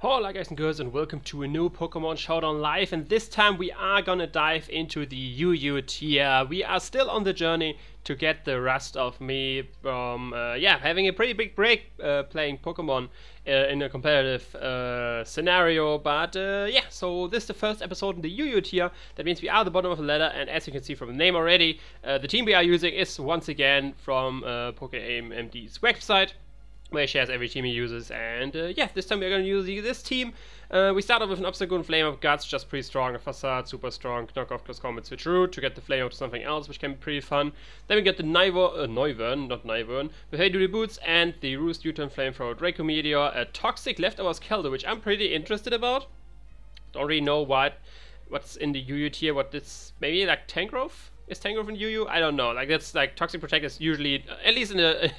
Hola guys and girls, and welcome to a new Pokemon Showdown Live, and this time we are gonna dive into the UU tier. We are still on the journey to get the rest of me from having a pretty big break playing Pokemon in a competitive scenario, but so this is the first episode in the UU tier. That means we are at the bottom of the ladder, and as you can see from the name already, the team we are using is once again from PokeAim MD's website, where he shares every team he uses, and this time we're going to use this team. We start off with an Obstagoon, Flame of Guts, just pretty strong, a Facade, super strong, Knockoff, Close Combat, Switch Root to get the Flame to something else, which can be pretty fun. Then we get the Noivern, not Nivern, with Hey Duty Boots, and the Roost, U-Turn, Flamethrower, Draco Meteor, a Toxic Leftovers Keldeo, which I'm pretty interested about. Don't really know what's in the UU tier, what this, maybe like Tangrowth? Is Tangrowth in UU? I don't know. Like, that's like Toxic Protect is usually, at least in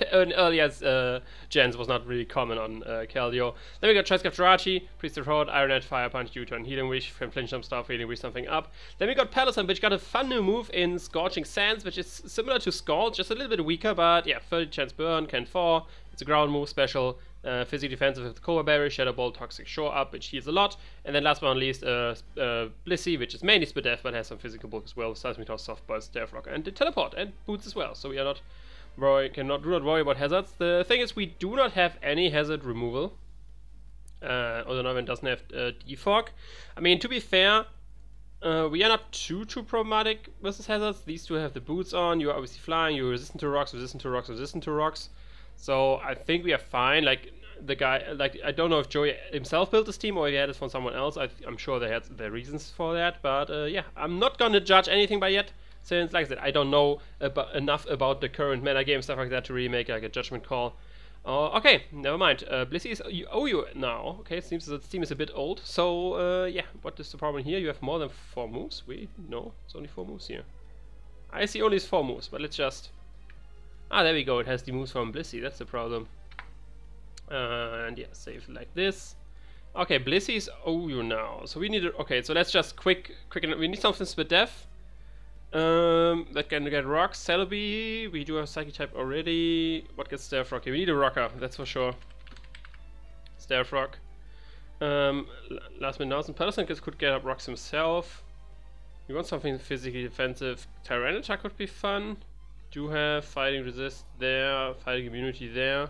earlier gens, was not really common on Keldeo. Then we got Choice-Scarf Jirachi, Priest of Road, Iron Head, Fire Punch, U-Turn, Healing Wish, can flinch some stuff, Healing Wish something up. Then we got Palossand, which got a fun new move in Scorching Sands, which is similar to Scald, just a little bit weaker, but yeah, 30 chance burn, can fall. It's a ground move special. Physically defensive with the Cobra Berry, Shadow Ball, Toxic Shore Up, which heals a lot. And then last but not least, Blissey, which is mainly Spidef, but has some physical bulk as well. Seismic Toss, Soft Buzz, Death Rock, and the Teleport, and Boots as well. So we are do not worry about hazards. The thing is, we do not have any hazard removal. Although Noivern doesn't have Defog. I mean, to be fair, we are not too problematic versus hazards. These two have the boots on. You are obviously flying. You're resistant to rocks, resistant to rocks, resistant to rocks. So I think we are fine. Like, the guy, like, I don't know if Joey himself built this team or if he had it from someone else. I'm sure they had their reasons for that. But I'm not gonna judge anything by yet, since, like I said, I don't know enough about the current meta game, stuff like that, to really make like a judgment call. Okay, never mind. Blissey is OU now. Okay, it seems that the team is a bit old. So what is the problem here? You have more than 4 moves. Wait, no, it's only 4 moves here. I see only 4 moves, but let's just. Ah, there we go, it has the moves from Blissey, that's the problem. And yeah, save like this. Okay, Blissey's OU now, so we need okay, so let's just quick, we need something Spidef. That can get rocks, Celebi, we do have Psychic type already. What gets Stealth Rock? Okay, we need a Rocker, that's for sure. Stealth Rock. Last minute announcement, Palossand could get up rocks himself. We want something physically defensive. Tyranitar could be fun. Do have Fighting Resist there, Fighting Immunity there.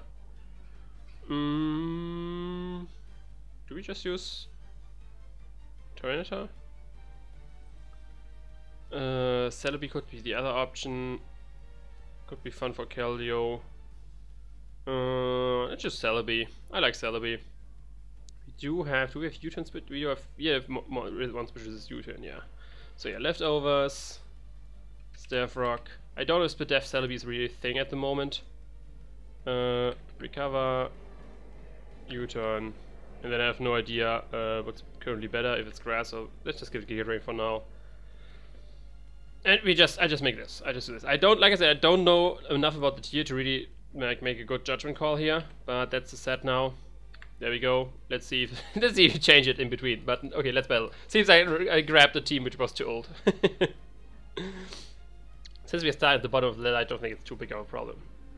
Do we just use Tyranitar? Celebi could be the other option. Could be fun for Keldeo. Let's just Celebi. I like Celebi. Do we have U-Turn Spit? We have more one which is U-Turn, yeah. So yeah, leftovers. Stealth Rock. I don't know if Spidef Celebi is really a thing at the moment. Recover, U-Turn, and then I have no idea what's currently better, if it's Grass, so let's just give it Giga Drain for now. And I just make this. I just do this. Like I said, I don't know enough about the tier to really make a good judgment call here, but that's the set now. There we go. Let's see if let's see if you change it in between. But okay, let's battle. Seems like I grabbed a team which was too old. Since we start at the bottom of the ladder, I don't think it's too big of a problem.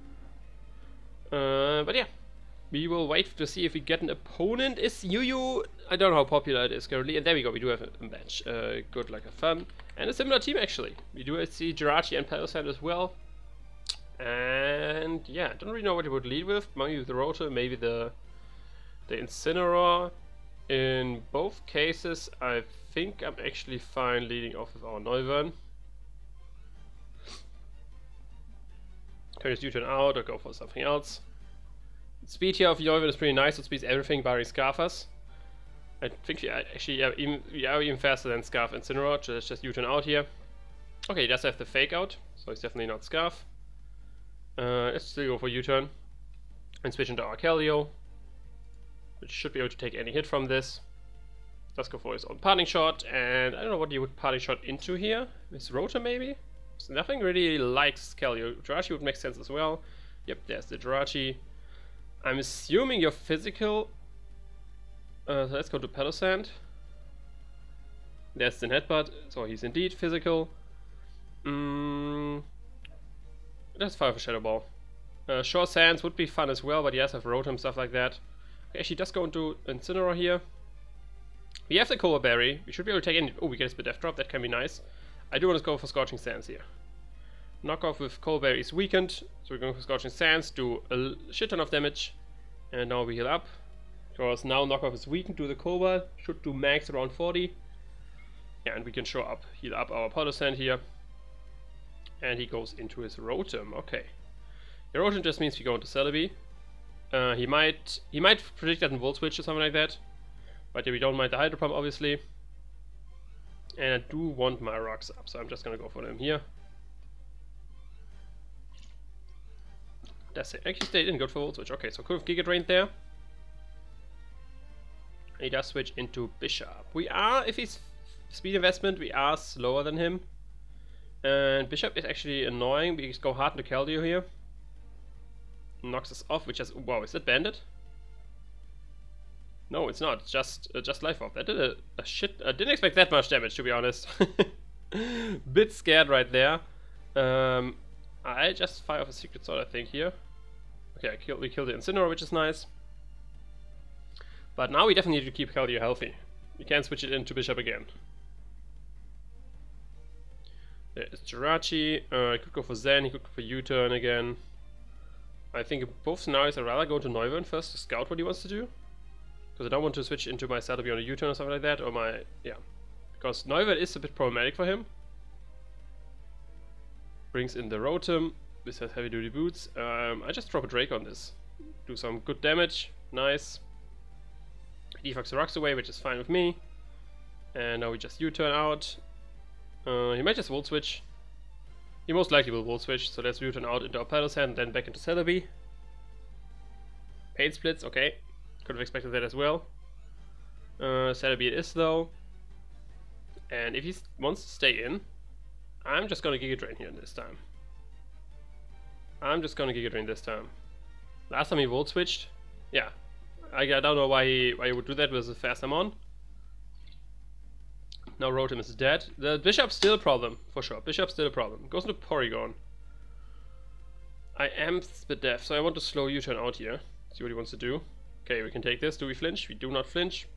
But yeah, we will wait to see if we get an opponent. Is UU? I don't know how popular it is currently. And there we go, we do have a match. Good, like a fun. And a similar team actually. We do see Jirachi and Palossand as well. And yeah, I don't really know what he would lead with. Maybe the Rotor, maybe the Incineroar. In both cases, I think I'm actually fine leading off with our Noivern. Can just U-Turn out or go for something else. Speed here of Noivern is pretty nice, it speeds everything barring Scarfers. I think we are even faster than Scarf and Incineroar, so let's just U-Turn out here. Okay, he does have the Fake Out, so he's definitely not Scarf. Let's still go for U-Turn. And switch into our Keldeo, which should be able to take any hit from this. Let's go for his own Parting Shot, and I don't know what you would Parting Shot into here. His Rotor maybe? So nothing really likes Keldeo. Jirachi would make sense as well. Yep, there's the Jirachi. I'm assuming you're physical. So let's go to Palossand. There's the Headbutt, so he's indeed physical. Let's fire for Shadow Ball. Shore Sands would be fun as well, but he has have Rotom, stuff like that. Okay, she does go into Incineroar here. We have the Cobra Berry. We should be able to take any... Oh, we get a Split Death Drop. That can be nice. I do want to go for Scorching Sands here. Knockoff with Cobra Berry is weakened. So we're going for Scorching Sands, do a shit ton of damage. And now we heal up. Because now Knockoff is weakened to the Cobra. Should do max around 40. Yeah, and we can show up, heal up our Palossand here. And he goes into his Rotom. Okay. The Rotom just means we go into Celebi. He might predict that in Volt Switch or something like that. But yeah, we don't mind the Hydro Pump, obviously. And I do want my rocks up, so I'm just gonna go for them here. That's it. Actually stayed in, good for Volt Switch. Okay, so could have Giga Drained there. He does switch into Bishop. We are, if he's speed investment, we are slower than him. And Bishop is actually annoying. We go hard into Keldeo here. Knocks us off, which is... Wow, is that Bandit? No, it's not. It's just Life Orb. That did a shit... I didn't expect that much damage, to be honest. Bit scared right there. I just fire off a Secret Sword, I think, here. Okay, we killed the Incineroar, which is nice. But now we definitely need to keep Keldeo healthy. We can't switch it into Bishop again. There is Jirachi. I could go for Zen, he could go for U-turn again. I think in both scenarios I'd rather go to Noivern first to scout what he wants to do. Because I don't want to switch into my Celebi on a U-turn or something like that, or my... yeah. Because Noivern is a bit problematic for him. Brings in the Rotom. This has heavy duty boots. I just drop a Drake on this. Do some good damage. Nice. Defox the rocks away, which is fine with me. And now we just U-turn out. He might just Volt Switch. He most likely will Volt Switch, so let's U-turn out into our Palossand and then back into Celebi. Pain Splits, okay. Could have expected that as well. Celebi it is though. And if he wants to stay in, I'm just gonna Giga Drain here this time. Last time he Volt Switched, yeah. I don't know why he would do that with the fast I'm on. Now Rotom is dead. The Bishop's still a problem, for sure. Bishop's still a problem. Goes into Porygon. I am Split Death, so I want to slow U-turn out here. See what he wants to do. Okay, we can take this. Do we flinch? We do not flinch.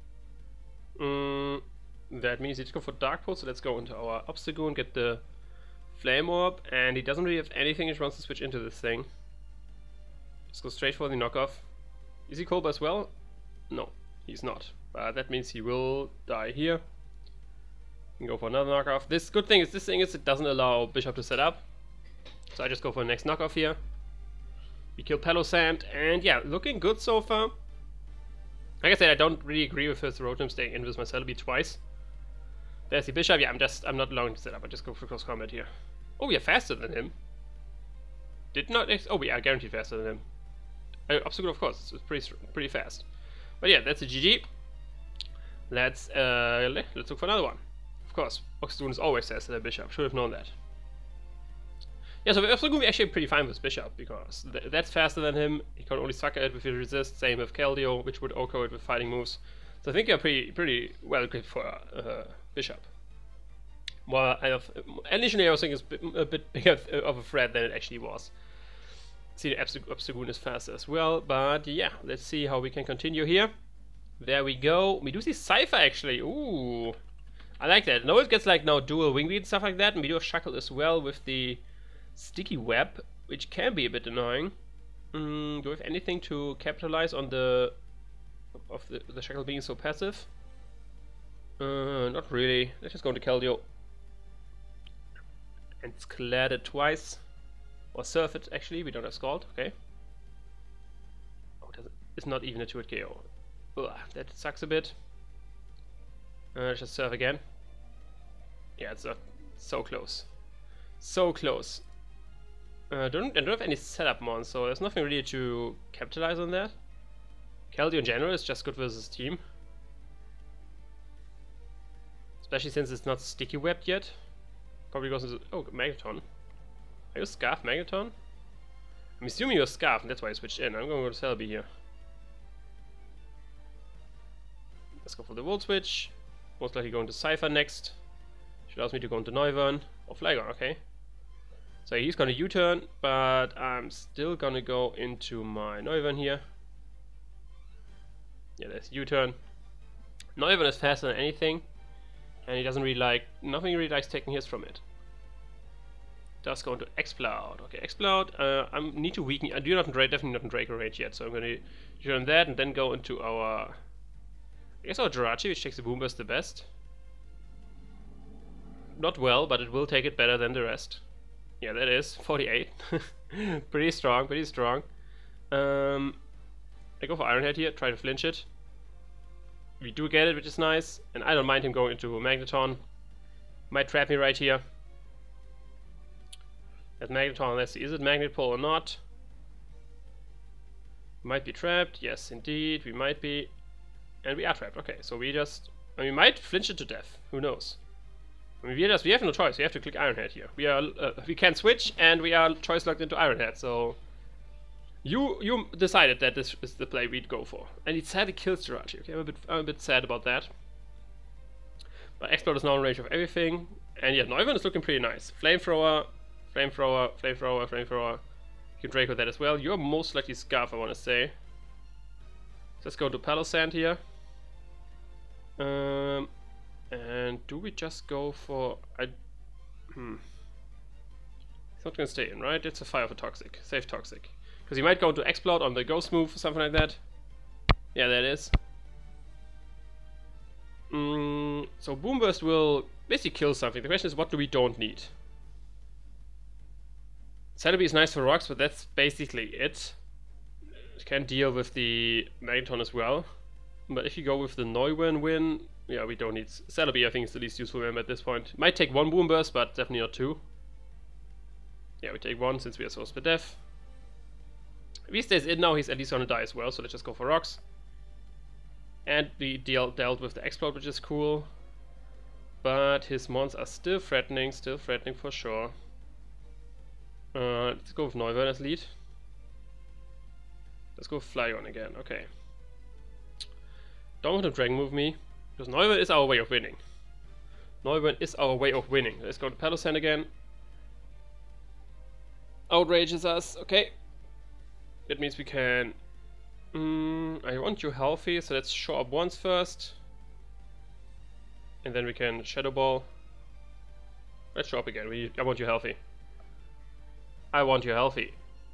That means he needs to go for Dark Pulse, so let's go into our Obstagoon, get the Flame Orb, and he doesn't really have anything he wants to switch into this thing. Let's go straight for the knockoff. Is he Cobra as well? No, he's not. But that means he will die here. We can go for another knockoff. This good thing is it doesn't allow Bishop to set up. So I just go for the next knockoff here. We kill Palossand, and yeah, looking good so far. Like I said, I don't really agree with his Rotom staying in with my Celebi twice. There's the Bishop. Yeah, I'm not allowing to set up. I just go for close combat here. Oh, we are faster than him. Oh, we are guaranteed faster than him. Obstacle, of course, it's pretty fast. But yeah, that's a GG. Let's look for another one. Of course, Obstagoon is always faster than Bishop. Should have known that. Yeah, so Obstagoon we're actually pretty fine with Bishop because that's faster than him. He can only sucker it with his resist. Same with Keldeo, which would OHKO it with fighting moves. So I think you're pretty well equipped for Bishop. Well, initially I was thinking it's a bit bigger of a threat than it actually was. See, the Obstagoon is faster as well, but yeah, let's see how we can continue here. There we go. We do see Cypher actually. Ooh, I like that. No, it gets like now dual Wing Beat and stuff like that, and we do have Shackle as well with the Sticky Web, which can be a bit annoying. Do we have anything to capitalize on the Shackle being so passive? Not really. Let's just go into Keldeo and Sclad it twice. Or Surf it, actually. We don't have Scald. Okay. Oh, it's not even a 2-hit KO. Ugh, that sucks a bit. Let's just Surf again. Yeah, it's so close. So close. I don't have any setup mon, so there's nothing really to capitalize on that. Keldeo in general is just good versus team. Especially since it's not sticky webbed yet. Probably goes into... Oh, Magneton. Are you Scarf Magneton? I'm assuming you're Scarf, and that's why I switched in. I'm going to go to Celebi here. Let's go for the Volt Switch. Most likely going to Cypher next. Which allows me to go into Noivern. Or Flygon, okay. So he's going to U-turn, but I'm still going to go into my Noivern here. Yeah, there's U-turn. Neumann is faster than anything, and he doesn't really like, nothing really likes taking hits from it. Does go into Explode. Okay, Explode. I need to weaken. I do not definitely not in Draco range yet, so I'm going to turn that and then go into our, I guess our Jirachi, which takes the Boom Burst the best. Not well, but it will take it better than the rest. Yeah, that is 48. Pretty strong, pretty strong. I go for Iron Head here, try to flinch it. We do get it, which is nice, and I don't mind him going into Magneton. Might trap me right here. That Magneton, let's see, is it Magnet Pole or not? Might be trapped, yes indeed, we might be. And we are trapped, okay, so we just, I mean, we might flinch it to death, who knows. I mean, we have no choice, we have to click Iron Head here. We can switch, and we are choice locked into Iron Head, so... You decided that this is the play we'd go for. And it sadly kills Jirachi, okay, I'm a bit sad about that. But Explode is now in range of everything. And yeah, Neumann is looking pretty nice. Flamethrower, Flamethrower, Flamethrower, Flamethrower. You can Draco that as well. You're most likely Scarf, I want to say. Let's go to Palossand here. And do we just go for... It's not gonna stay in, right? It's a Fire for Toxic. Save Toxic. Because he might go to Explode on the Ghost move or something like that. Yeah, that is. So Boom Burst will basically kill something. The question is, what do we don't need? Celebi is nice for rocks, but that's basically it. It can deal with the Magneton as well. But if you go with the Neumann win, yeah, we don't need... Celebi, I think, is the least useful member at this point. Might take one Boom Burst, but definitely not two. Yeah, we take one since we are so split death. If he stays in now, he's at least gonna die as well, so let's just go for rocks. And we dealt with the Explode, which is cool. But his mons are still threatening for sure. Let's go with Neumann as lead. Let's go with Flygon again, okay. Don't want to Dragon Move me, because Neumann is our way of winning. Neumann is our way of winning. Let's go to Palossand again. Outrages us, okay. That means we can... I want you healthy, so let's show up once first. And then we can Shadow Ball. Let's show up again. I want you healthy. I want you healthy.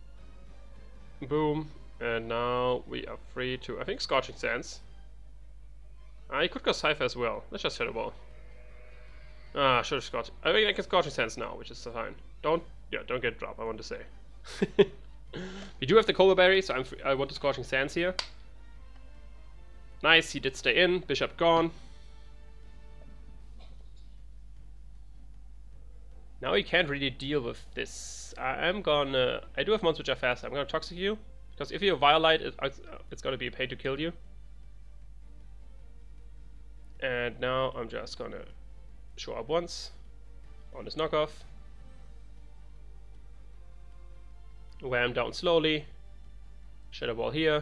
Boom. And now we are free to... I think Scorching Sands. I could go Cypher as well. Let's just Shadow Ball. Ah, should have Scorching... I think I can Scorching Sands now, which is fine. Don't get dropped, I want to say. We do have the Cobra Berry, so I want the Scorching Sands here. Nice, he did stay in. Bishop gone. Now he can't really deal with this. I do have mons which are faster. I'm gonna Toxic you, because if you Violite, it's gonna be a pain to kill you. And now I'm just gonna show up once on this knockoff. Wham down slowly. Shadow Ball here.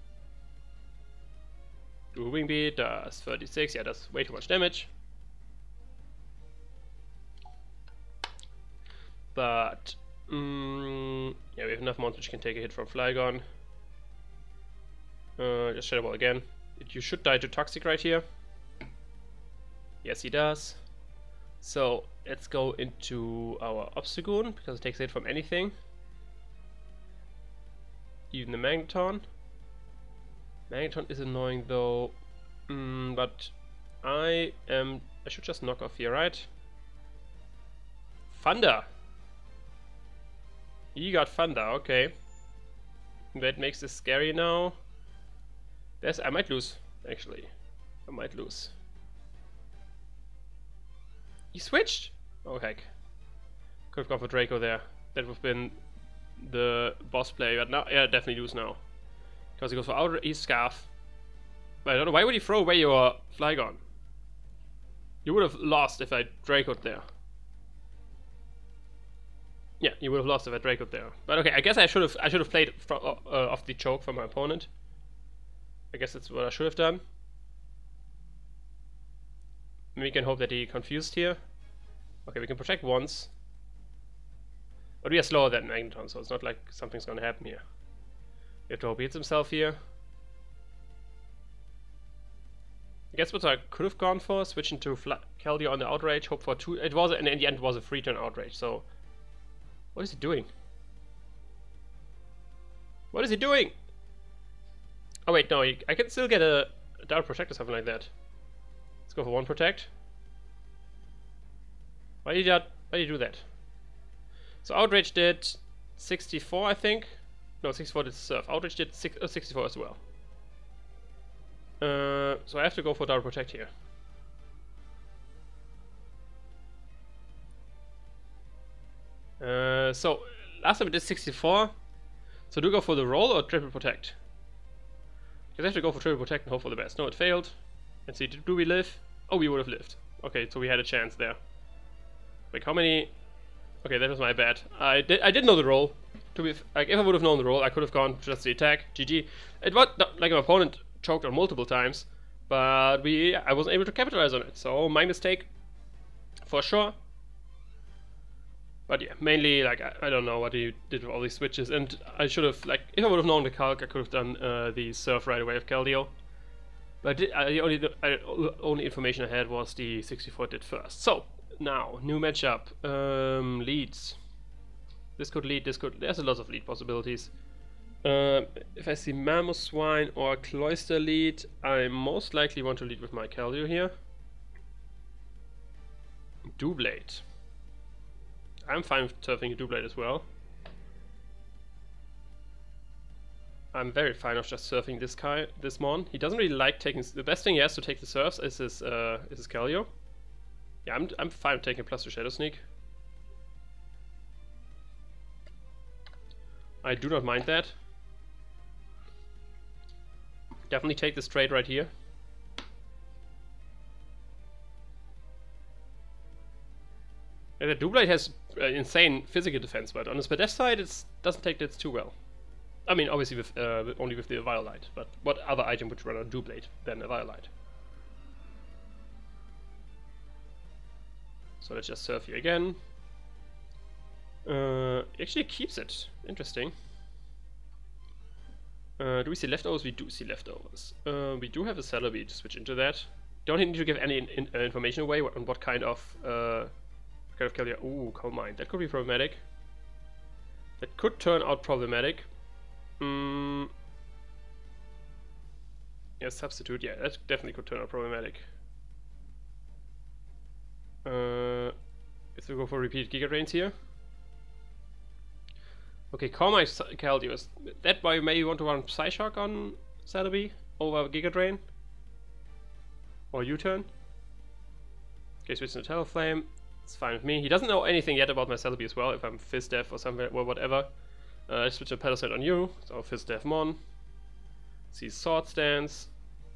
Do a Wing Beat, does 36, yeah, that's way too much damage. But, yeah, we have enough mons which can take a hit from Flygon. Just Shadow Ball again. You should die to Toxic right here. Yes, he does. So, let's go into our Obstagoon, because it takes a hit from anything. Even the Magneton. Magneton is annoying though, but I should just knock off here, right? Thunder! He got Thunder, okay. That makes this scary now. I might lose, actually. I might lose. He switched? Oh heck. Could have gone for Draco there. That would have been the boss play, but now, yeah, definitely lose now. Because he goes for outer East Scarf. But I don't know, why would he throw away your Flygon? You would have lost if I Draco'd there. Yeah, you would have lost if I Draco'd there. But okay, I guess I should have played off the choke from my opponent. I guess that's what I should have done. We can hope that he confused here. Okay, we can protect once. But we are slower than Magneton, so it's not like something's gonna happen here. We have to hope he hits himself here. I guess what I could have gone for, switching to Keldeo on the Outrage, hope for 2. It was, and in the end, it was a 3-turn Outrage. So, what is he doing? What is he doing? Oh wait, no, I can still get a Direct Protect or something like that. Let's go for 1 Protect. Why did you do that? So Outrage did 64, I think. No, 64 did Surf. Outrage did 64 as well. So I have to go for Direct Protect here. So last time it did 64. So do go for the roll or Triple Protect? Because I have to go for Triple Protect and hope for the best. No, it failed. Let's see, do we live? Oh, we would have lived. Okay, so we had a chance there. Like how many? Okay, that was my bad. I did know the roll. To be like, if I would have known the roll, I could have gone just the attack. GG. It was like my opponent choked on multiple times, but I wasn't able to capitalize on it. So my mistake, for sure. But yeah, mainly like I don't know what he did with all these switches, and I should have like if I would have known the calc, I could have done the Surf right away of Keldeo. But the only information I had was the 64 did first. So now new matchup, leads. This could lead. This could. There's a lot of lead possibilities. If I see Mamoswine or Cloyster lead, I most likely want to lead with my Keldeo here. Doublade. I'm fine with turfing a Doublade as well. I'm very fine of just surfing this Mon. He doesn't really like taking. The best thing he has to take the surfs is his Keldeo. Yeah, I'm fine with taking a +2 Shadow Sneak. I do not mind that. Definitely take this trade right here. And the Doublade has insane physical defense, but on the Spadef side, it doesn't take that too well. I mean, obviously with only with the Violite, but what other item would run a Doublade than a Violite? So let's just surf here again. Actually keeps it. Interesting. Do we see leftovers? We do see leftovers. We do have a Celebi to switch into that. Don't need to give any information away on what kind of Keldeo. Ooh, Calm Mind. That could be problematic. That could turn out problematic. Yeah, substitute. Yeah, that definitely could turn out problematic. If we go for repeated Giga Drains here. Okay, Calm Mind Keldeo. Is that why you maybe want to run Psyshock on Celebi over Giga Drain? Or U-turn? Okay, switch to Talonflame. It's fine with me. He doesn't know anything yet about my Celebi as well, if I'm Fizz Def or something or whatever. Switch to Palisade on you, so Fizz Def Mon. See Sword Stance.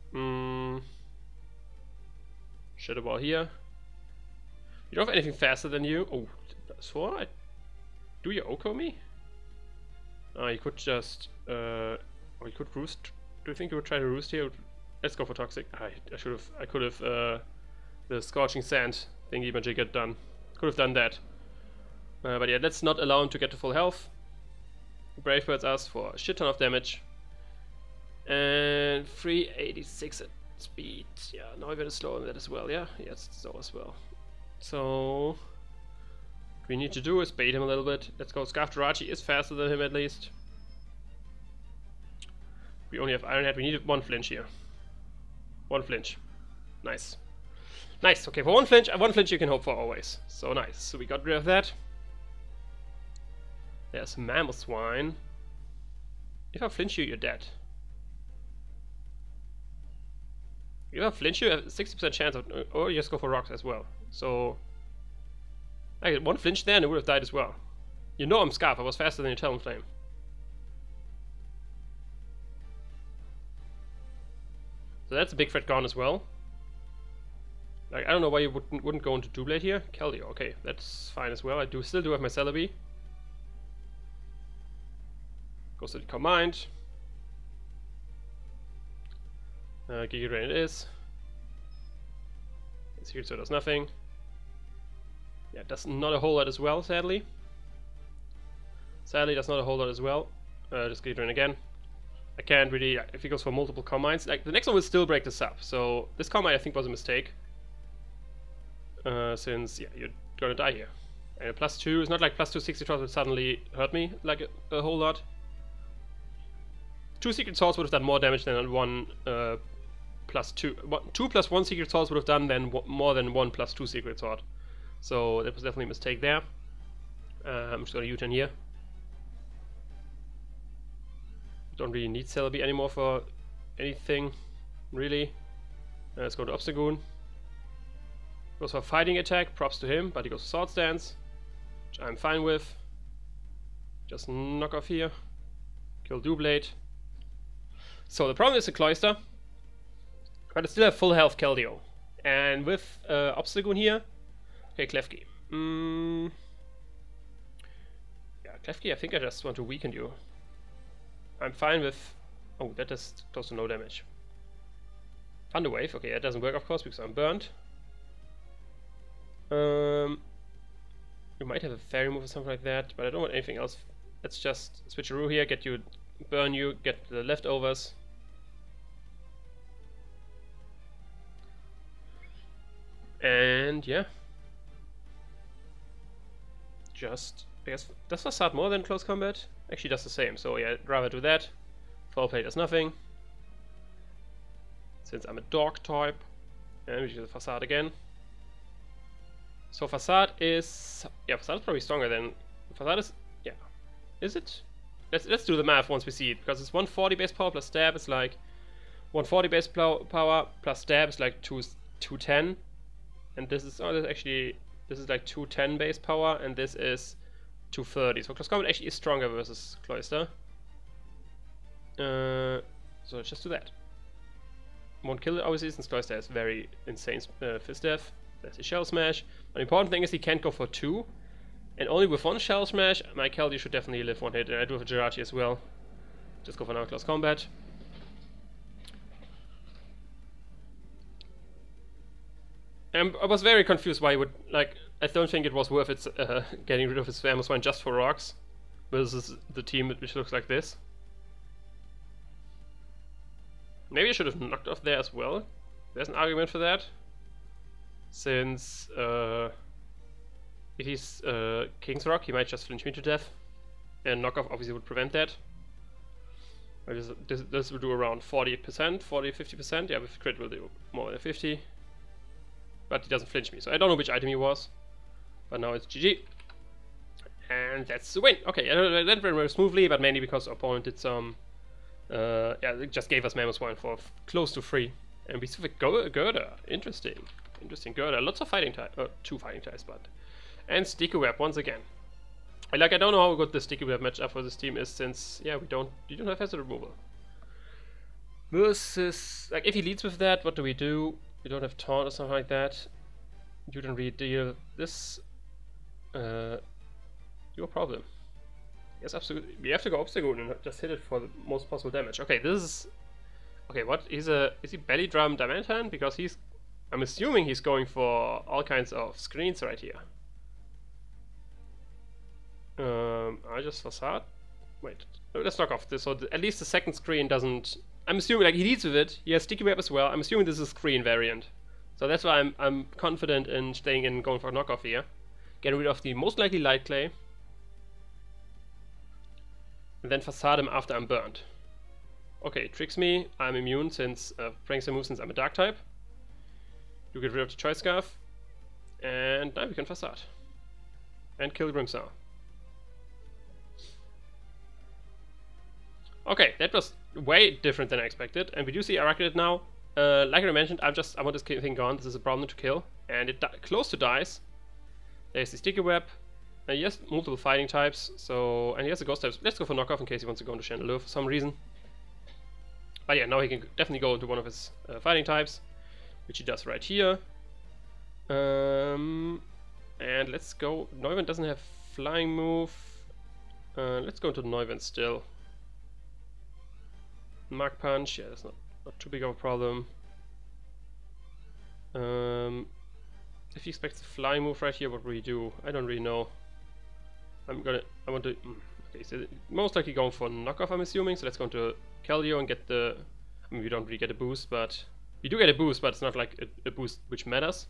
Shadow Ball here. You don't have anything faster than you. Oh, Sword? Do you Oko me? You could just. Or you could roost. Do you think you would try to roost here? Let's go for Toxic. I could have the Scorching Sand thingy magic get done. Could have done that. But yeah, let's not allow him to get to full health. Brave Birds us for a shit ton of damage. And 386 at speed. Yeah, now we're gonna slow him that as well, yeah? Yes, so as well. So what we need to do is bait him a little bit. Let's go. Scarf Jirachi is faster than him at least. We only have Iron Head. We need 1 flinch here. 1 flinch. Nice. Nice. Okay, for 1 flinch you can hope for always. So nice. So we got rid of that. There's Mamoswine. If I flinch you, you're dead. If I flinch you, I have a 60% chance of, or you just go for rocks as well. So I get 1 flinch there and it would have died as well. You know I'm Scarf. I was faster than your Talonflame. So that's a big threat gone as well. Like, I don't know why you wouldn't go into Doublade here. Keldeo, okay, that's fine as well. I still do have my Celebi. Goes to the Calm Mind. Giga Drain it is. Secret Sword does nothing. Yeah, does not a whole lot as well, sadly. Sadly, does not a whole lot as well. Just Giga Drain again. I can't really, if he goes for multiple combines, like the next one will still break this up. So this combine I think was a mistake. Since, yeah, you're gonna die here. And a +2 is not like +2 secret swords would suddenly hurt me like a whole lot. 2 secret swords would have done more damage than one +2. 2 + 1 secret swords would have done more than 1 + 2 secret sword. So that was definitely a mistake there. I'm just gonna U-turn here. Don't really need Celebi anymore for anything, really. Let's go to Obstagoon. Goes for fighting attack, props to him, but he goes for sword stance, which I'm fine with. Just knock off here. Kill Doublade. So the problem is the Cloyster, but I still have full health Keldeo. And with Obstagoon here, okay, Klefki. Yeah, Klefki, I think I just want to weaken you. I'm fine with... Oh, that is close to no damage. Thunder Wave, okay, that doesn't work of course because I'm burnt. You might have a fairy move or something like that, but I don't want anything else. Let's just switcheroo here, get you, burn you, get the leftovers. And yeah. Just, I guess, does Facade more than close combat? Actually does the same, so yeah, I'd rather do that. Foul play does nothing. Since I'm a dog type. And we do the Facade again. So Facade is... yeah, Facade is probably stronger than... Facade is... yeah. Is it? Let's do the math once we see it, because it's 140 base power plus stab is like... 140 base power plus stab is like 210. And this is... oh, this is actually... this is like 210 base power, and this is 230. So close combat actually is stronger versus Cloyster. So let's just do that. Won't kill it obviously, since Cloyster has very insane fist death. There's the Shell Smash. The important thing is he can't go for 2. And only with 1 Shell Smash, my Keldeo should definitely live 1 hit. And I do have a Jirachi as well. Just go for now close combat. And I was very confused why he would, like, I don't think it was worth it getting rid of his Mamoswine just for rocks versus the team which looks like this. Maybe I should have knocked off there as well. There's an argument for that. Since if he's King's Rock, he might just flinch me to death. And knockoff obviously would prevent that. This will do around 40%, 40-50%. Yeah, with crit will do more than 50. But he doesn't flinch me, so I don't know which item he was. But now it's GG. And that's the win. Okay, that went very smoothly, but mainly because our opponent did some... yeah, it just gave us Mamoswine for close to free. And we still have Gerda. Interesting. Interesting Gerda. Lots of fighting types. 2 fighting types, but... and Sticky Web once again. I don't know how good the Sticky Web matchup for this team is, since, yeah, you don't have hazard removal. Versus... like, if he leads with that, what do? We don't have taunt or something like that. You don't really deal this. Your problem. Yes, absolutely. We have to go Obstagoon and just hit it for the most possible damage. Okay, this is... okay, what? Is he Belly Drum Diamantine? Because he's... I'm assuming he's going for all kinds of screens right here. I just Facade? Wait, let's knock off this, so at least the second screen doesn't... I'm assuming, like, he leads with it, he has Sticky Web as well, I'm assuming this is a screen variant. So that's why I'm confident in staying in going for a knockoff here. Getting rid of the most likely Light Clay. And then Facade him after I'm burned. Okay, tricks me, I'm immune since, Prankster move since I'm a Dark type. You get rid of the Choice Scarf. And now we can Facade. And kill Grimmsnarl. Okay, that was way different than I expected, and we do see Arachnid now. Like I mentioned, I want this thing gone. This is a problem to kill, and it close to dies. There's the Sticky Web. He has multiple fighting types, so, and he has the ghost types. Let's go for knockoff in case he wants to go into Chandelure for some reason. But yeah, now he can definitely go into one of his fighting types, which he does right here. And let's go. Neuven doesn't have flying move. Let's go into Neuven still. Mach Punch, yeah, that's not too big of a problem. If he expects a flying move right here, what will he do? I don't really know. I want to Okay, so most likely going for knockoff, I'm assuming. So let's go into Keldeo and get the... I mean, we don't really get a boost, but... We do get a boost, but it's not like a boost which matters.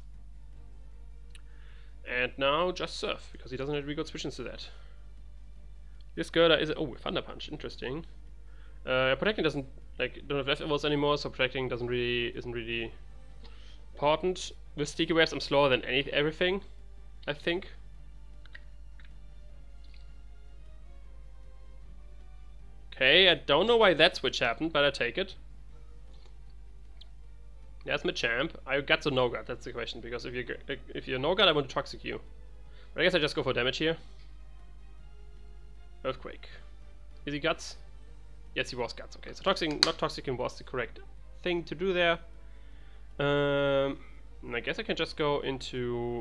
And now just Surf, because he doesn't have really good switch into that. This Gerda is... Oh, Thunder Punch, interesting. Protecting doesn't... Like, don't have leftovers anymore, so protecting isn't really important. With Sticky Webs, I'm slower than everything, I think. Okay, I don't know why that switch happened, but I take it. There's Machamp. I got to No-Guard, that's the question, because if you're No-Guard, I want to Toxic you. But I guess I just go for damage here. Earthquake. Is he Guts? Yes, he was Guts. Okay, so not Toxicking was the correct thing to do there. I guess I can just go into...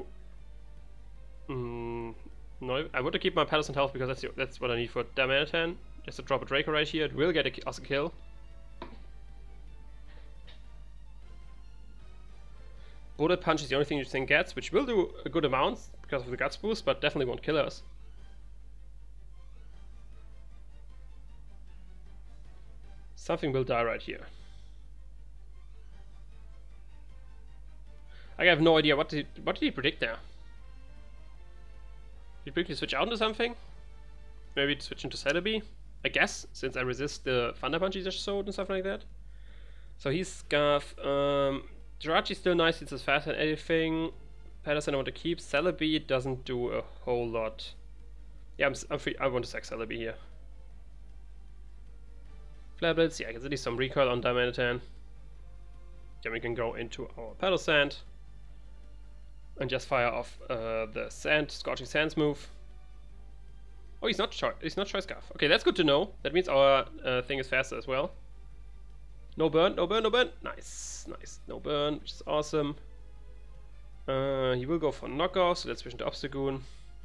no, I want to keep my Paddles in health because that's what I need for Darmanitan. Just to drop a Draco right here, it will get us a kill. Bullet Punch is the only thing this thing gets, which will do a good amount because of the Guts boost, but definitely won't kill us. Something will die right here. I have no idea what did he predict there. Did he predict to switch out into something? Maybe to switch into Celebi? I guess, since I resist the Thunder Punch he just showed and stuff like that. So he's Scarf. Jirachi's still nice, it's as fast as anything. Patterson I want to keep. Celebi doesn't do a whole lot. Yeah, I'm free. I want to sack Celebi here. Flare Blitz, yeah, I can at least some recoil on Darmanitan. Then we can go into our Paddle Sand and just fire off the Scorching Sands move. Oh, he's not Choice Scarf. Okay, that's good to know. That means our thing is faster as well. No burn, no burn, no burn. Nice, nice. No burn, which is awesome. He will go for knockoff, so let's switch into Obstagoon.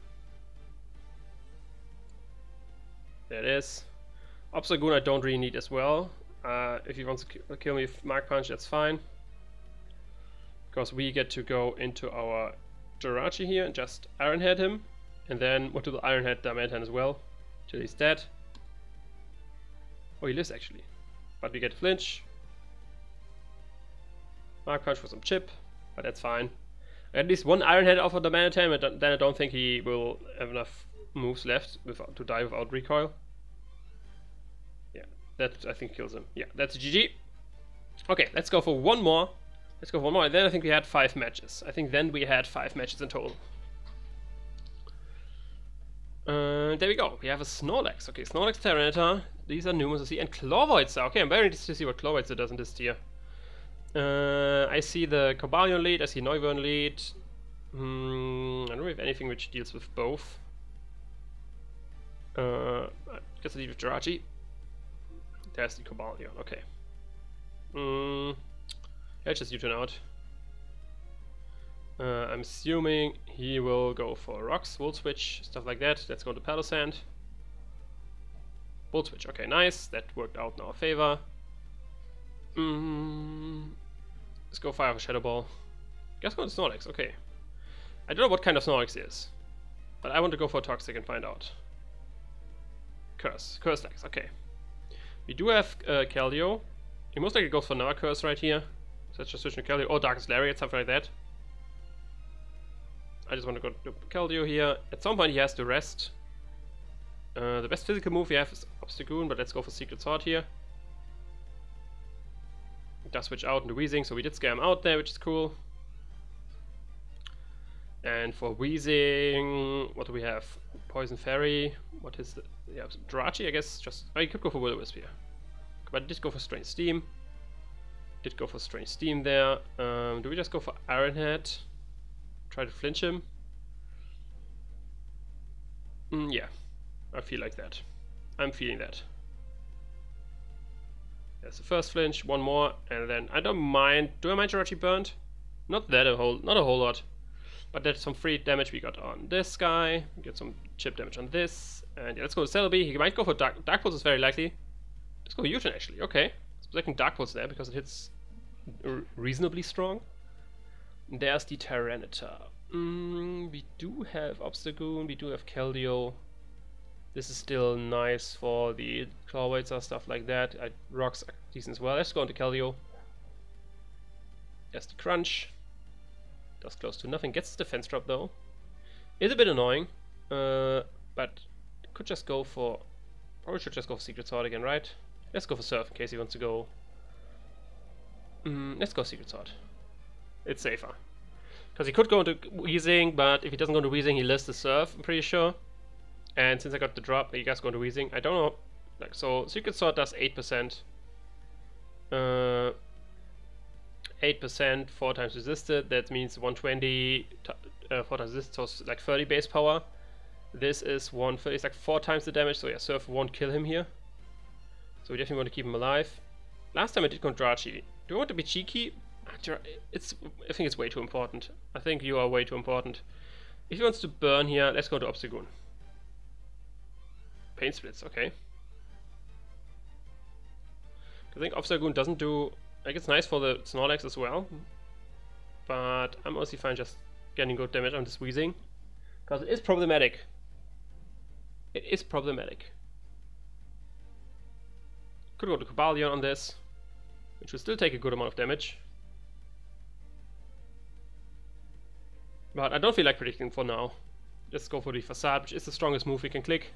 There it is. Obstagoon I don't really need as well. If he wants to kill me with Mark Punch, that's fine. Because we get to go into our Jirachi here and just Iron Head him. And then what to the Iron Head Darmanitan as well. Till he's dead. Oh, he lives actually. But we get flinch. Mark Punch for some chip, but that's fine. At least one Iron Head off of Darmanitan, but then I don't think he will have enough moves left to die without recoil. Yeah, that I think kills him. Yeah, that's GG. Okay, let's go for one more. Let's go for one more, and then I think we had 5 matches. I think then we had 5 matches in total. There we go. We have a Snorlax. Okay, Snorlax, Tyranitar. These are numerous to see. And Clawvoidster. Okay, I'm very interested to see what Clawvoidster does in this tier. I see the Cobalion lead. I see Noivern lead. I don't really have anything which deals with both. I guess I lead with Jirachi. There's the Cobalion. Okay. Yeah, just U-turn out. I'm assuming he will go for Rocks, Volt Switch, stuff like that. Let's go to Paddle Sand. Volt Switch, okay, nice. That worked out in our favor. Let's go fire for Shadow Ball. Guess go to Snorlax, okay. I don't know what kind of Snorlax is, but I want to go for Toxic and find out. Curse Lax, okay. We do have Keldeo. He most likely goes for another Curse right here. So let's just switch to Keldeo. Or Darkest Lariat, something like that. I just want to go to Keldeo here. At some point he has to rest. The best physical move we have is Obstagoon, but let's go for Secret Sword here. He does switch out into Weezing, so we did scare him out there, which is cool. And for Weezing, what do we have? Poison Fairy. What is the... Yeah, Jirachi, I guess. Just... Oh, you could go for Will-O-Wisp here. But I did go for Strange Steam. Did go for Strange Steam there. Do we just go for Iron Head? Try to flinch him? Yeah, I feel like that. I'm feeling that. There's the first flinch, one more, and then I don't mind. Do I mind Jirachi burnt? Not that not a whole lot. But that's some free damage we got on this guy. We get some chip damage on this. And yeah, let's go to Celebi. He might go for Dark Pulse is very likely. Let's go U-turn actually, okay. Second Dark Pulse there because it hits reasonably strong. There's the Tyranitar. We do have Obstagoon, we do have Keldeo. This is still nice for the Clawweights or stuff like that. Rocks are decent as well. Let's go on to Keldeo. There's the crunch. Does close to nothing. Gets the defense drop though. Is a bit annoying, but could just go for. Probably should just go for Secret Sword again, right? Let's go for Surf in case he wants to go. Let's go Secret Sword. It's safer. Because he could go into Weezing, but if he doesn't go into Weezing, he lists the Surf, I'm pretty sure. And since I got the drop, you guys go into Weezing. I don't know. Like, so Secret Sword does 8%. 8%, 4 times resisted. That means 120, 4 times resisted, so it's like 30 base power. This is 130, it's like 4 times the damage, so yeah, Surf won't kill him here. So we definitely want to keep him alive. Last time I did Kondrachi. Do I want to be cheeky? I think it's way too important. I think you are way too important. If he wants to burn here, let's go to Obstagoon. Pain Splits, okay. I think Obstagoon doesn't do... Like, it's nice for the Snorlax as well. But I'm mostly fine just getting good damage on this Weezing. Because it is problematic. It is problematic. Could go to Cobalion on this, which will still take a good amount of damage. But I don't feel like predicting for now. Let's go for the Facade, which is the strongest move we can click.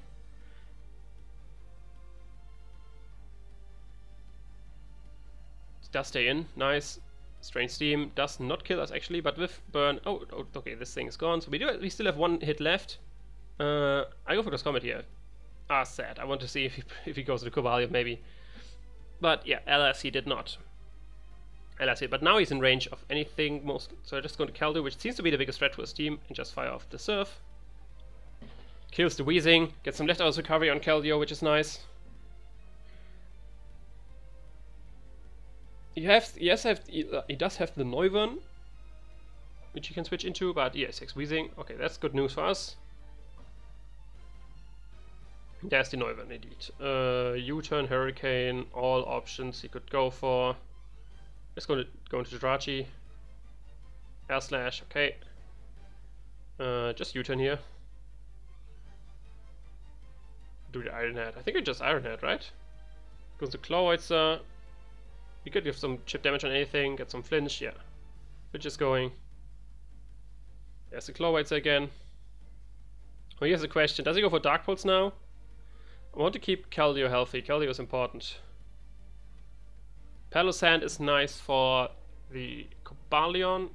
It does stay in, nice. Strange Steam does not kill us actually, but with Burn... Oh, okay, this thing is gone. So we still have 1 hit left. I go for Ghost Comet here. Ah, sad. I want to see if he goes to the Cobalion maybe. But yeah, alas, he did not. Alas, but now he's in range of anything most. So I'm just going to Keldeo, which seems to be the biggest threat to his team, and just fire off the Surf. Kills the Weezing, gets some leftovers recovery on Keldeo, which is nice. He does have the Noivern, which he can switch into, but yeah, 6 Weezing. Okay, that's good news for us. There's the Noivern indeed. U-turn, Hurricane, all options he could go for. Let's go into Jirachi. Air Slash, okay. Just U-turn here. Do the Iron Head. I think we just Iron Head, right? Goes to Clawweights. We could give some chip damage on anything, get some flinch, yeah. We're just going. There's the Clawweights again. Oh, here's a question. Does he go for Dark Pulse now? I want to keep Keldeo healthy. Keldeo is important. Palossand is nice for the Cobalion.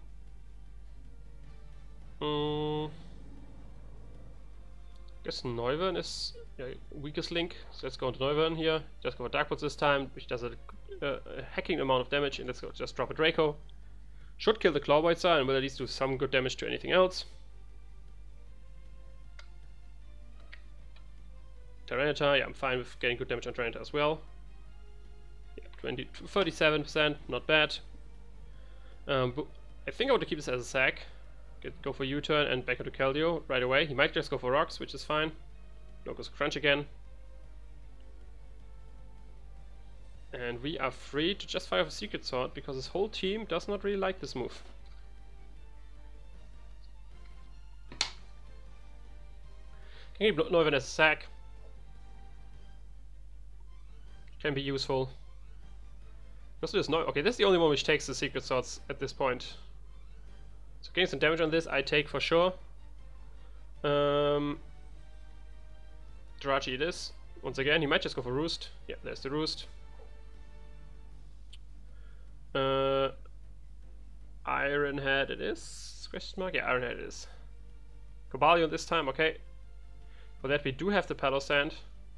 Guess Noivern is weakest link. So let's go into Noivern here. Just go for Dark Pulse this time, which does a hacking amount of damage. And let's go just drop a Draco. Should kill the Clawweights and will at least do some good damage to anything else. Tyranitar, yeah, I'm fine with getting good damage on Tyranitar as well. Yeah, 37%, not bad. But I think I want to keep this as a sack. Go for U-turn and back into Keldeo right away. He might just go for Rocks, which is fine. No, goes Crunch again. And we are free to just fire for Secret Sword because his whole team does not really like this move. Can keep Noivern as a sack. Can be useful. Also this okay, this is the only one which takes the Secret Swords at this point. So getting some damage on this I take for sure. Jirachi it is. Once again, he might just go for Roost. Yeah, there's the Roost. Iron Head it is? Question mark? Yeah, Iron Head it is. Cobalion this time, okay. For that we do have the Palossand.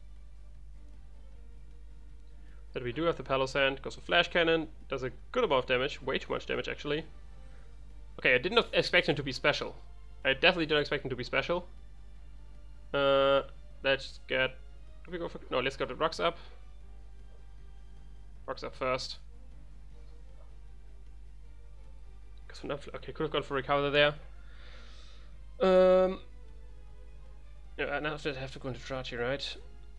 Goes for Flash Cannon, does a good amount of damage, way too much damage actually. Okay, I did not expect him to be special. I definitely didn't expect him to be special. Let's get... No, let's go to Rocks Up. Rocks Up first. Okay, could have gone for Recover there. Yeah, now I have to go into Jirachi, right?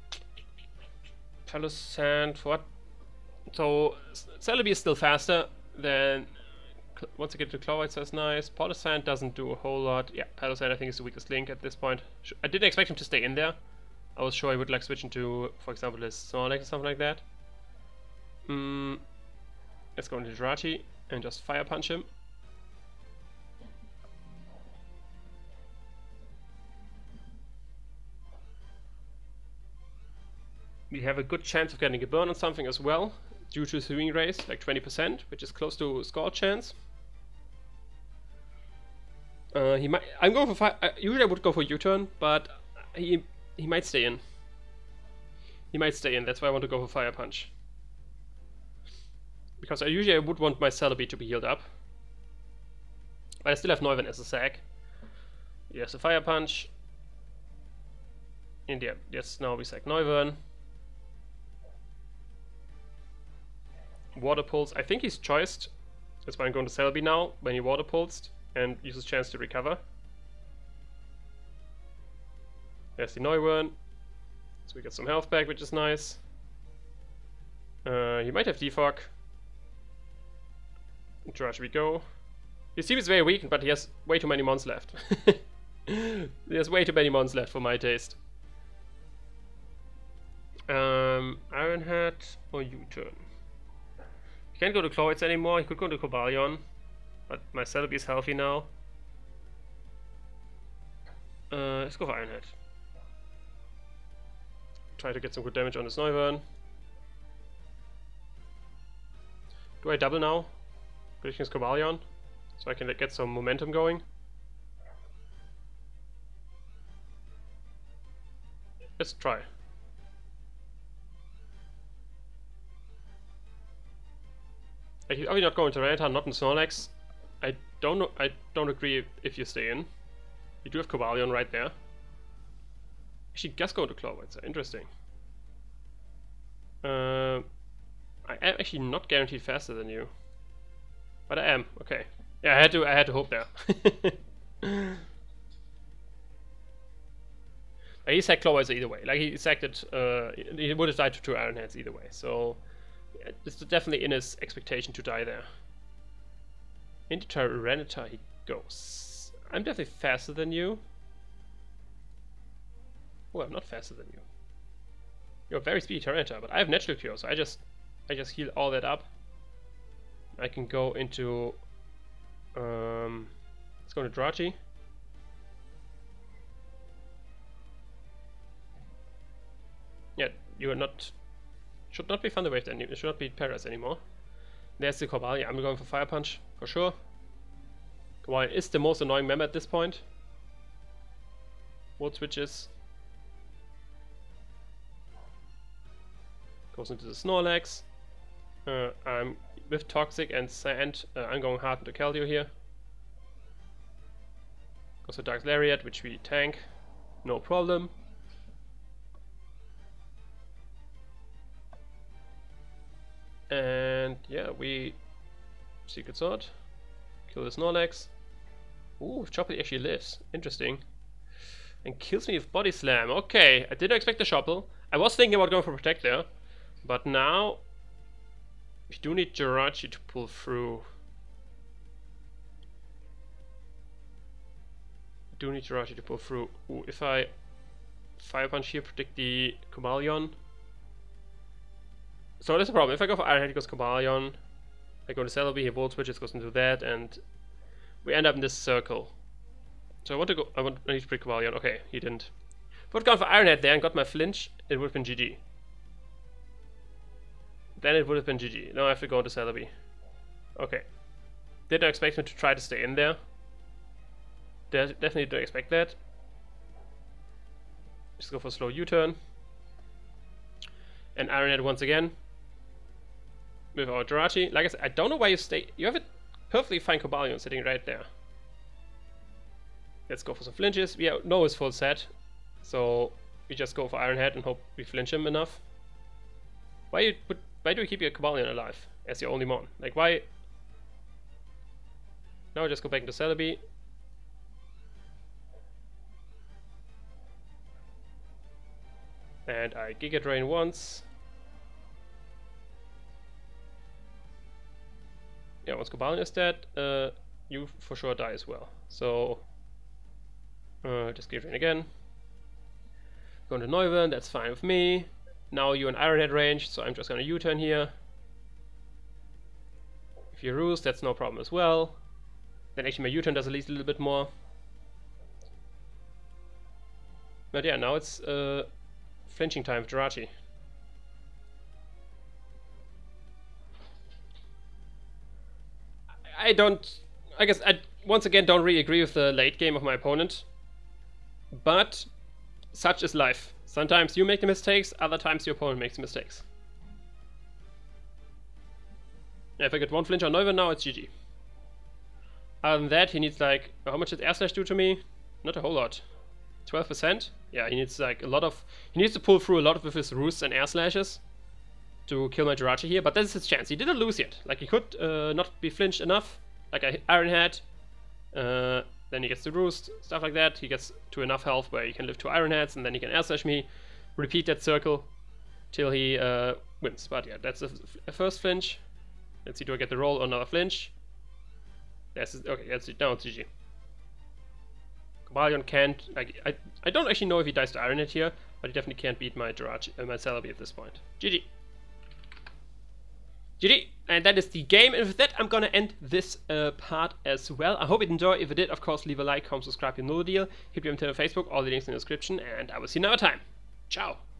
Palossand, what? So, Celebi is still faster than... Once I get to Clawweights, that's nice. Palossand doesn't do a whole lot. Yeah, Palossand I think is the weakest link at this point. I didn't expect him to stay in there. I was sure he would like switch into, for example, his Snorlax or something like that. Let's go into Jirachi and just Fire Punch him. We have a good chance of getting a burn on something as well, due to Swing Race, like 20%, which is close to Scald chance. He might. I'm going for fire. Usually I would go for U-turn, but he might stay in. He might stay in. That's why I want to go for Fire Punch. Because I would want my Celebi to be healed up, but I still have Noivern as a sack. Yes, a Fire Punch. And yeah, yes, now we sack Noivern. Water Pulse. I think he's choiced. That's why I'm going to Celebi now when he Water Pulsed and uses chance to recover. There's the Noivern. So we get some health back, which is nice. He might have Defog. Jirachi we go. His team is very weak, but he has way too many mons left. He has way too many mons left for my taste. Ironhead or U-turn? He can't go to Chlorids anymore. He could go to Cobalion, but my Celebi is healthy now. Let's go for Ironhead. Try to get some good damage on this Noivern. Do I double now? Against Cobalion, so I can get some momentum going. Let's try. He's obviously not going to Tyranitar, not in Snorlax. I don't know. I don't agree if you stay in. You do have Cobalion right there. Actually, just go to Chlorids. Interesting. I am actually not guaranteed faster than you, but I am. Okay. Yeah, I had to hope there. He sacked Chlorids either way. Like he sacked it. He would have died to 2 Ironheads either way. So yeah, it's definitely in his expectation to die there. Into Tyranitar he goes. I'm definitely faster than you. Oh, I'm not faster than you. You're very speedy Tyranitar, but I have Natural Cure, so I just heal all that up. I can go into let's go to Jirachi. Yeah, you are not. Should not be Thunder Wave then. It should not be Paras anymore. There's the Cobalion. I'm going for Fire Punch for sure. Cobalion is the most annoying member at this point. Volt switches. Goes into the Snorlax. I'm with Toxic and Sand. I'm going hard into Keldeo here. Goes to Dark Lariat, which we tank. No problem. And yeah, we Secret Sword. Kill the Snorlax. Ooh, Choppy actually lives. Interesting. And kills me with Body Slam. Okay, I didn't expect the Shuffle. I was thinking about going for Protect there. But now we do need Jirachi to pull through. Ooh, if I Fire Punch here, predict the Cobalion. So that's a problem. If I go for Ironhead, he goes Cobalion. I go to Celebi, he Volt Switches, goes into that, and we end up in this circle. So I want to go. I need to predict Cobalion. Okay, he didn't. If I had gone for Ironhead there and got my flinch, it would have been GG. Then it would have been GG. Now I have to go into Celebi. Okay. Didn't expect him to try to stay in there. Definitely don't expect that. Just go for a slow U-turn. And Ironhead once again. With our Jirachi. Like I said, I don't know why you stay. You have a perfectly fine Cobalion sitting right there. Let's go for some flinches. We know his full set. So we just go for Ironhead and hope we flinch him enough. Why do you keep your Cobalion alive as your only mon? Like why? Now I just go back into Celebi. And I Giga Drain once. Yeah, once Cobalion is dead, you for sure die as well. So just Giga Drain again. Going to Neuven, that's fine with me. Now you're in Ironhead range, so I'm just gonna U-turn here. If you roost, that's no problem as well. Then actually my U-turn does at least a little bit more. But yeah, now it's flinching time with Jirachi. I guess I once again don't really agree with the late game of my opponent. But such is life. Sometimes you make the mistakes, other times your opponent makes the mistakes. Yeah, if I get one flinch on Neuven now, it's GG. Other than that, he needs like, how much did Air Slash do to me? Not a whole lot. 12%? Yeah, he needs like a lot of, he needs to pull through a lot of his roosts and Air Slashes to kill my Jirachi here, but this is his chance. He didn't lose yet. Like, he could not be flinched enough, like I Ironhead. Then he gets to roost, stuff like that. He gets to enough health where he can live 2 Ironheads, and then he can Air Slash me, repeat that circle till he wins. But yeah, that's a first flinch. Let's see, do I get the roll or another flinch? Yes, okay, that's it. Now it's GG. Cobalion can't. I don't actually know if he dies to Ironhead here, but he definitely can't beat my Jirachi, my Celebi at this point. GG. GG, and that is the game, and with that I'm gonna end this part as well. I hope you enjoyed. If you did, of course, leave a like, comment, subscribe, you know the deal. Hit me on Twitter, Facebook, all the links in the description, and I will see you another time. Ciao!